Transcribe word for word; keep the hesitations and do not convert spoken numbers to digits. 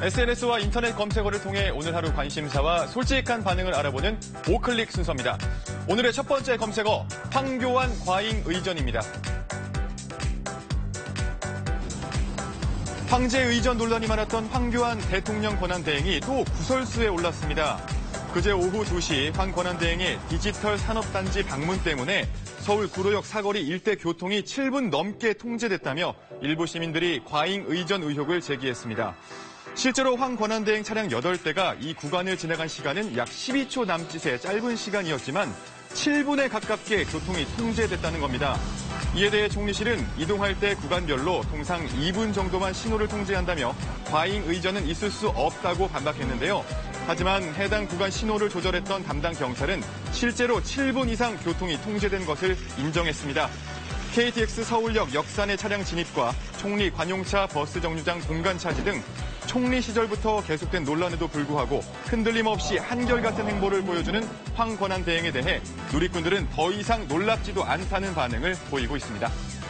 에스엔에스와 인터넷 검색어를 통해 오늘 하루 관심사와 솔직한 반응을 알아보는 오클릭 순서입니다. 오늘의 첫 번째 검색어, 황교안 과잉 의전입니다. 황제 의전 논란이 많았던 황교안 대통령 권한대행이 또 구설수에 올랐습니다. 그제 오후 두 시 황 권한대행의 디지털 산업단지 방문 때문에 서울 구로역 사거리 일대 교통이 칠 분 넘게 통제됐다며 일부 시민들이 과잉 의전 의혹을 제기했습니다. 실제로 황 권한대행 차량 여덟 대가 이 구간을 지나간 시간은 약 십이 초 남짓의 짧은 시간이었지만 칠 분에 가깝게 교통이 통제됐다는 겁니다. 이에 대해 총리실은 이동할 때 구간별로 통상 이 분 정도만 신호를 통제한다며 과잉 의전은 있을 수 없다고 반박했는데요. 하지만 해당 구간 신호를 조절했던 담당 경찰은 실제로 칠 분 이상 교통이 통제된 것을 인정했습니다. 케이티엑스 서울역 역산의 차량 진입과 총리 관용차 버스 정류장 공간 차지 등 총리 시절부터 계속된 논란에도 불구하고 흔들림 없이 한결같은 행보를 보여주는 황 권한대행에 대해 누리꾼들은 더 이상 놀랍지도 않다는 반응을 보이고 있습니다.